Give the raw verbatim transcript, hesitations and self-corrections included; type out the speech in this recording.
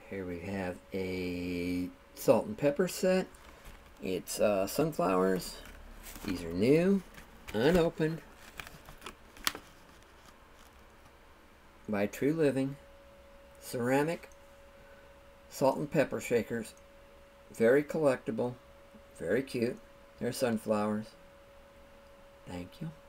Here we have a salt and pepper set. It's uh, sunflowers. These are new, unopened, by True Living. Ceramic salt and pepper shakers. Very collectible. Very cute. They're sunflowers. Thank you.